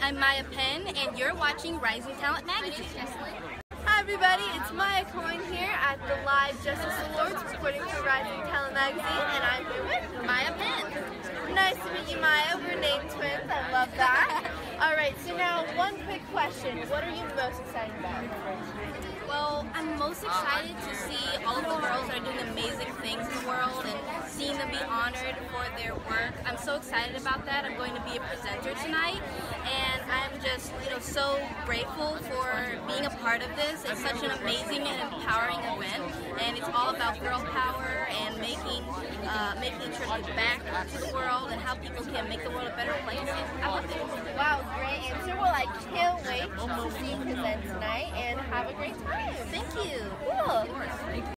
I'm Maya Penn, and you're watching Rising Talent Magazine. Hi everybody, it's Maya Coyne here at the Live Justice Awards reporting for Rising Talent Magazine, and I'm here with Maya Penn. Nice to meet you, Maya. We're named twins. I love that. Alright, so now one quick question. What are you most excited about? Well, I'm most excited to see all of the girls that are doing amazing things in the world and seeing them be honored for their work. I'm so excited about that. I'm going to be a presenter tonight, and I'm just, so grateful for being a part of this. It's such an amazing and empowering event, and it's all about girl power and making sure to give back to the world and how people can make the world a better place. I love it. Wow, great answer. Well, I can't wait to see you present tonight, and have a great time. Thank you. Cool.